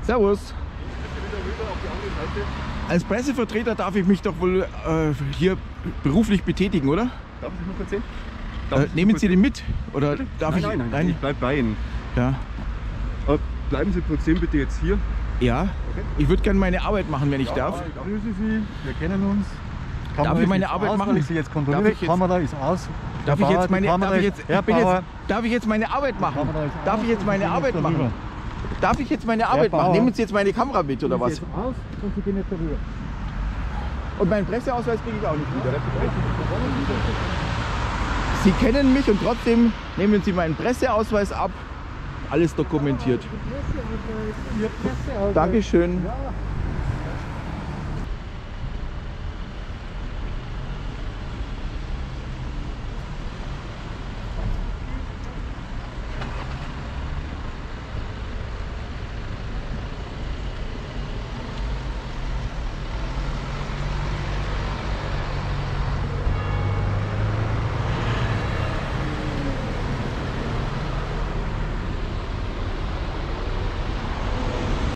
Servus. Als Pressevertreter darf ich mich doch wohl hier beruflich betätigen, oder? Darf ich Sie mal kurz sehen? Nehmen Sie den mit? Oder darf ich? Nein, ich bleib bei Ihnen. Ja. Bleiben Sie kurz sehen, bitte jetzt hier. Ja. Okay. Ich würde gerne meine Arbeit machen, wenn ich darf. Ich grüße Sie, wir kennen uns. Darf ich meine Arbeit machen? Ich Sie jetzt kontrolliere. Kamera ist aus. Darf ich jetzt meine Arbeit machen? Darf ich jetzt meine Arbeit machen? Darf ich jetzt meine Arbeit machen? Nehmen Sie jetzt meine Kamera mit oder was? Jetzt aus und Sie gehen jetzt darüber. Und meinen Presseausweis kriege ich auch nicht wieder. Sie kennen mich und trotzdem nehmen Sie meinen Presseausweis ab. Alles dokumentiert. Dankeschön.